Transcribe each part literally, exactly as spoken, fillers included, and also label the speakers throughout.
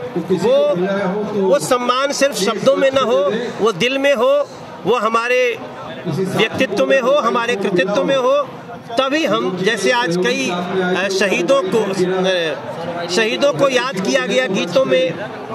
Speaker 1: वो वो सम्मान सिर्फ शब्दों में ना हो, वो दिल में हो, वो हमारे व्यक्तित्व में हो, हमारे कृतित्व में हो। तभी हम, जैसे आज कई शहीदों को शहीदों को याद किया गया गीतों में,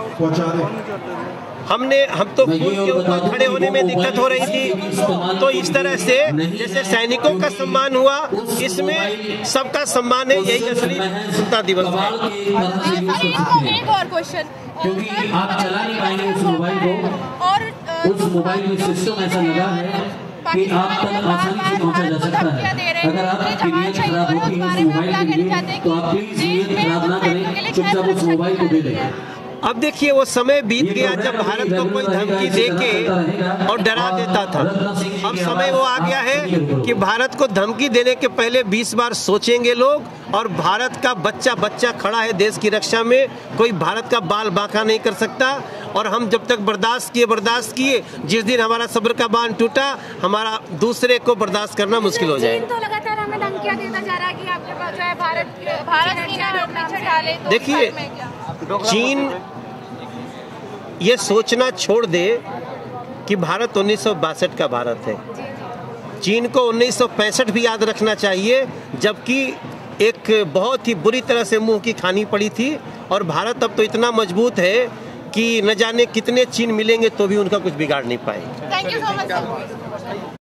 Speaker 1: हमने हम तो फूल के ऊपर खड़े होने में दिक्कत हो रही थी, तो इस तरह से जैसे सैनिकों का सम्मान हुआ, इसमें सबका सम्मान है। यही असली स्वतंत्रता दिवस है।
Speaker 2: एक और क्वेश्चन,
Speaker 3: क्योंकि आप चला नहीं पाएंगे उस मोबाइल को, और उस मोबाइल में सिस्टम ऐसा लगा है कि आप तक आसानी से पहुंचा जा सकता है। अगर आपकी नीयत खराब होती है उस मोबाइल के लिए, तो आप प्लीज नीयत खराब ना करें, चुपचाप उस मोबाइल को दे दें।
Speaker 1: अब देखिए, वो समय बीत गया जब भारत को कोई धमकी देके और डरा देता था। अब समय वो आ गया है कि भारत को धमकी देने के पहले बीस बार सोचेंगे लोग, और भारत का बच्चा बच्चा खड़ा है देश की रक्षा में, कोई भारत का बाल बांका नहीं कर सकता। और हम जब तक बर्दाश्त किए बर्दाश्त किए जिस दिन हमारा सब्र का बांध टूटा, हमारा दूसरे को बर्दाश्त करना मुश्किल हो जाएगा।
Speaker 2: तो लगातार हमें धमकियां देता जा रहा है कि आपके पास जो है भारत भारत
Speaker 1: देखिए, चीन ये सोचना छोड़ दे कि भारत उन्नीस सौ बासठ का भारत है। चीन को उन्नीस सौ पैंसठ भी याद रखना चाहिए, जबकि एक बहुत ही बुरी तरह से मुंह की खानी पड़ी थी। और भारत अब तो इतना मजबूत है कि न जाने कितने चीन मिलेंगे तो भी उनका कुछ बिगाड़ नहीं पाएंगे।
Speaker 2: Thank you so much.